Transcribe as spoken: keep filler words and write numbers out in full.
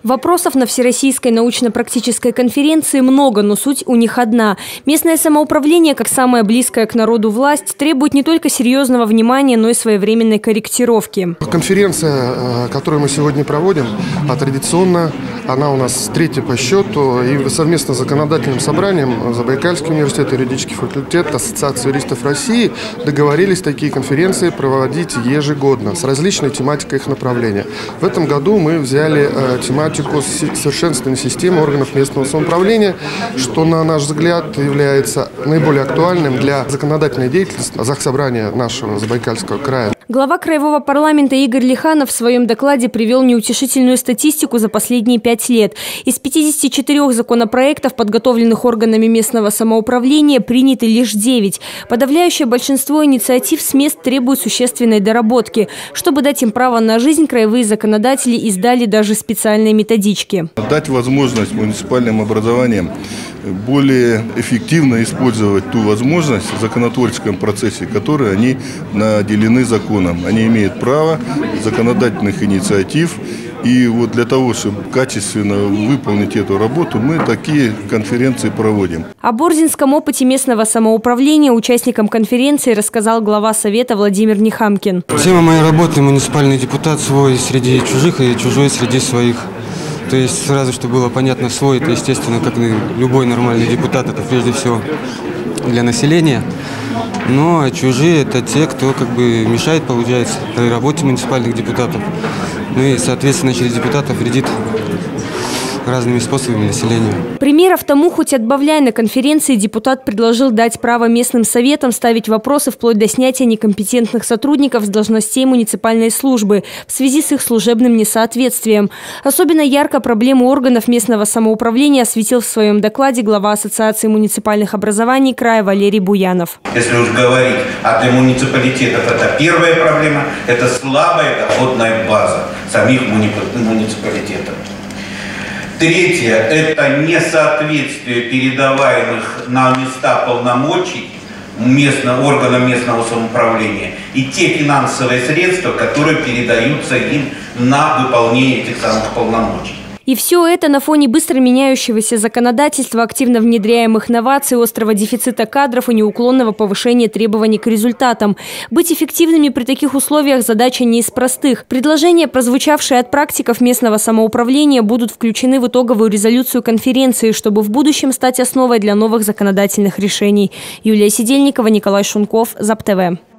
Вопросов на Всероссийской научно-практической конференции много, но суть у них одна. Местное самоуправление, как самая близкая к народу власть, требует не только серьезного внимания, но и своевременной корректировки. Конференция, которую мы сегодня проводим, а традиционно она у нас третья по счету, и совместно с законодательным собранием Забайкальский университет, юридический факультет, Ассоциация юристов России договорились такие конференции проводить ежегодно с различной тематикой их направления. В этом году мы взяли э, тематику совершенствования системы органов местного самоуправления, что, на наш взгляд, является наиболее актуальным для законодательной деятельности Заксобрания нашего Забайкальского края. Глава краевого парламента Игорь Лиханов в своем докладе привел неутешительную статистику за последние пять лет. Из пятидесяти четырёх законопроектов, подготовленных органами местного самоуправления, приняты лишь девять. Подавляющее большинство инициатив с мест требует существенной доработки. Чтобы дать им право на жизнь, краевые законодатели издали даже специальные методички. Дать возможность муниципальным образованиям более эффективно использовать ту возможность в законотворческом процессе, которой они наделены законом. Они имеют право законодательных инициатив. И вот для того, чтобы качественно выполнить эту работу, мы такие конференции проводим. О борзинском опыте местного самоуправления участникам конференции рассказал глава Совета Владимир Нехамкин. Тема моей работы – муниципальный депутат, свой среди чужих и чужой среди своих. То есть сразу, чтобы было понятно, свой, это, естественно, как любой нормальный депутат, это прежде всего для населения. Но чужие – это те, кто как бы мешает, получается, работе муниципальных депутатов. Ну и, соответственно, через депутатов вредит разными способами населению. Примеров тому хоть отбавляй. На конференции депутат предложил дать право местным советам ставить вопросы вплоть до снятия некомпетентных сотрудников с должностей муниципальной службы в связи с их служебным несоответствием. Особенно ярко проблему органов местного самоуправления осветил в своем докладе глава Ассоциации муниципальных образований края Валерий Буянов. Если уж говорить, а для муниципалитетов это первая проблема, это слабая доходная база самих муниципалитетов. Третье – это несоответствие передаваемых на места полномочий местного, органам местного самоуправления и те финансовые средства, которые передаются им на выполнение этих самых полномочий. И все это на фоне быстро меняющегося законодательства, активно внедряемых новаций, острого дефицита кадров и неуклонного повышения требований к результатам. Быть эффективными при таких условиях задача не из простых. Предложения, прозвучавшие от практиков местного самоуправления, будут включены в итоговую резолюцию конференции, чтобы в будущем стать основой для новых законодательных решений. Юлия Сидельникова, Николай Шунков, ЗАП-ТВ.